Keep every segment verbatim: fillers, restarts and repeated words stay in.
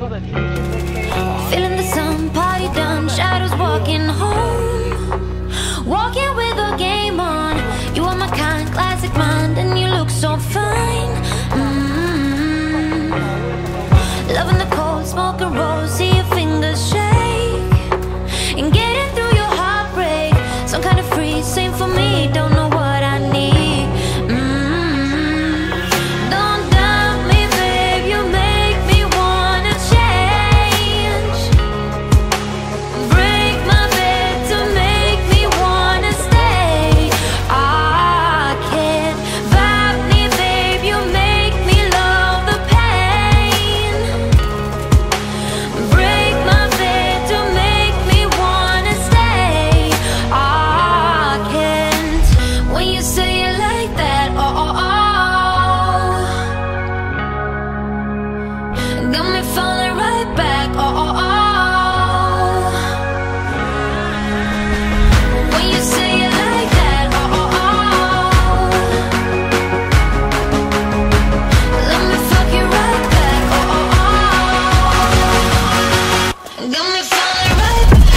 Feeling the sun, party done, shadows walking home, walking with a game on. You are my kind, classic mind, and you look so fine. Mm-hmm. Loving the cold, smoke and roll, see your fingers shake, and getting through your heartbreak. Some kind of free, same for me, don't know what I need. Mm-hmm. Don't doubt me, babe, you make me wanna change. Break my bed to make me wanna stay. I can't vibe me, babe, you make me love the pain. Break my bed to make me wanna stay. I can't. When you say it like that, oh, oh, oh, got me falling right back, oh, oh, oh. When you say it like that, oh, oh, oh, let me fuck you right back, oh, oh, oh. Got me falling right back.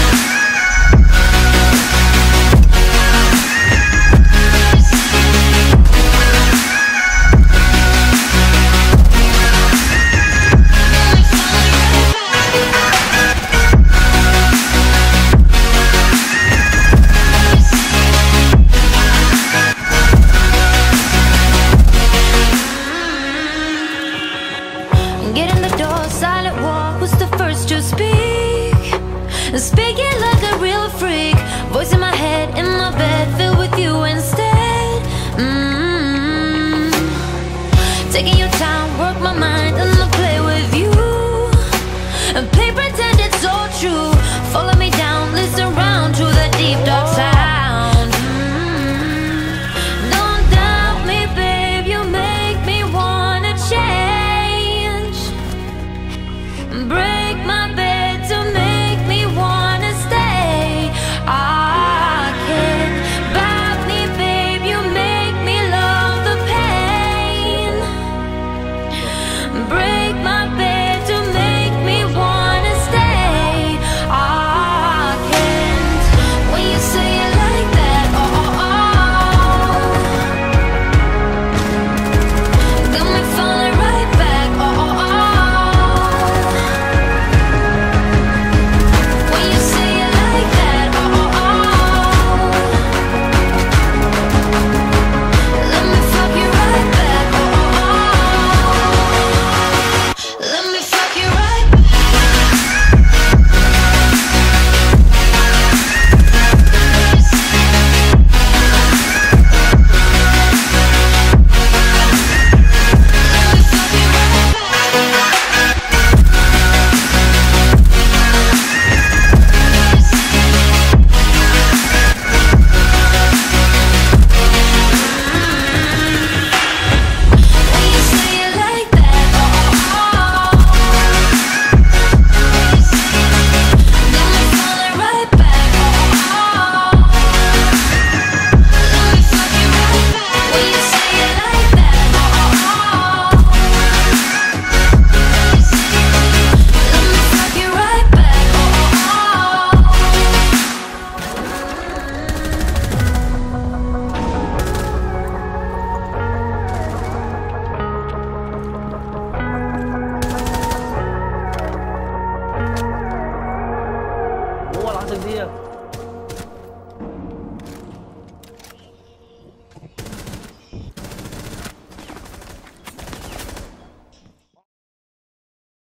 Get in the door, silent walk, was the first to speak. Speaking like a real freak, voice in my head, in my bed, filled with you instead. Mm-hmm. Taking your time, work my mind, and I'll play with you. And play pretend it's all true. Follow me down, listen round to the deep dark sound. Mm-hmm. Don't doubt me, babe, you make me wanna change. Break